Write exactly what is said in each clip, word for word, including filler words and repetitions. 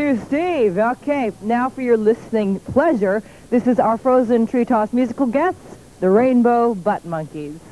you, Steve. Okay, now for your listening pleasure, this is our Frozen Tree Toss musical guests, the Rainbow Butt Monkeys.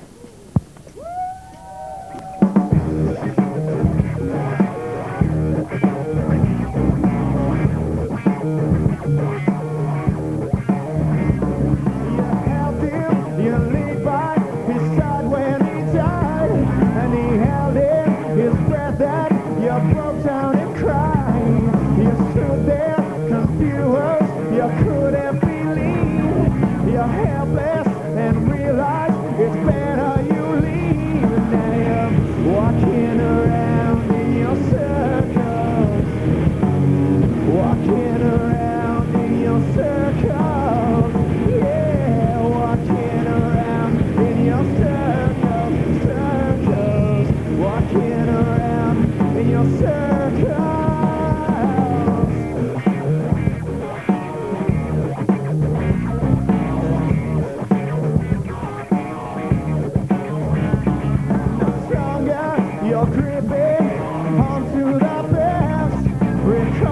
Broke down and cried. You stood there confused. You couldn't believe. You're helpless and realize it's better you leave. Now you're walking around in your circles, walking around in your circles. Yeah, walking around in your circles, circles, walking around in your circles. No stronger, you're gripping onto the best.